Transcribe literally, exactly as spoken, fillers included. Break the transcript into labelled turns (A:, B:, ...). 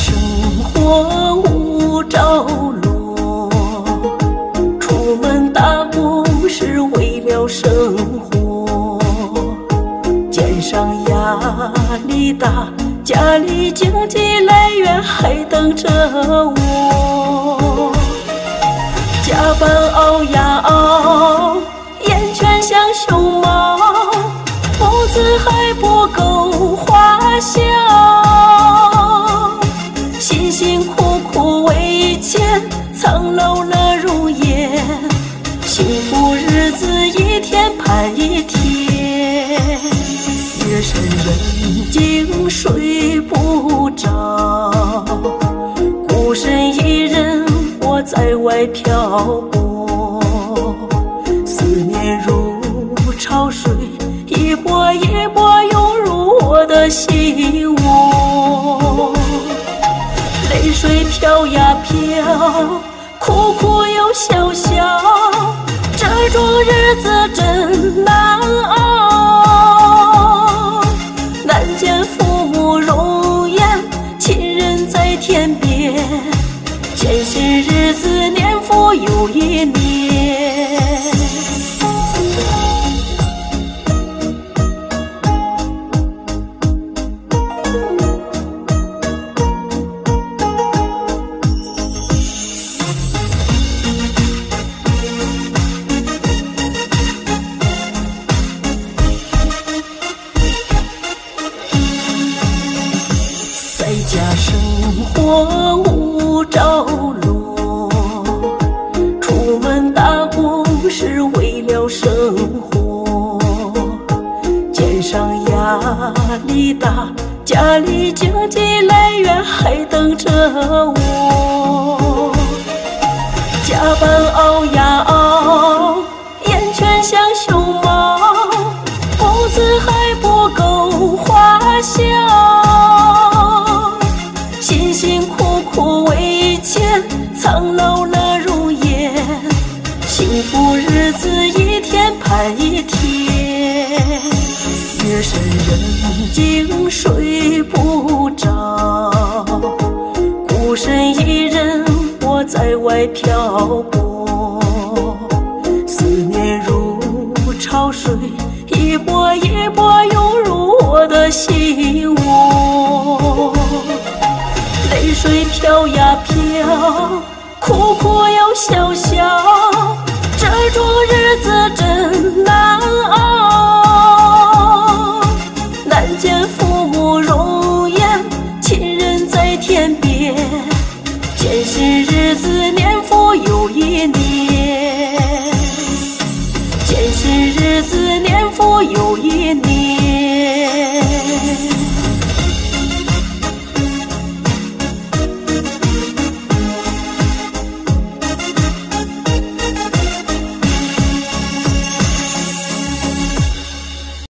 A: 生活无着落，出门打工是为了生活，肩上压力大，家里经济来源还等着我。加班熬呀熬，眼圈像熊猫，工资还不够花销，辛辛苦苦为钱，苍老了容颜，幸福日子一天盼一天，夜深人静睡不着，孤身一人我在外漂泊，思念如潮水，一波一波涌入我的心窝，泪水飘呀飘，苦苦又笑笑，这种日子真难熬，难见父母容颜，亲人在天边，艰辛日子年复又一年。在家生活无着落，出门打工是为了生活，肩上压力大，家里经济来源还等着我。加班熬呀熬，眼圈像熊猫，工资还不够花销，辛辛苦苦为钱，苍老了容颜，幸福日子一天盼一天，夜深人静睡不着，孤身一人我在外漂泊，思念如潮水，一波一波涌入我的心窝，泪水飘呀飘，苦苦又笑笑，这种日子真难熬，难见父母容颜，亲人在天边，艰辛日子年复又一年，艰辛日子年复又一年。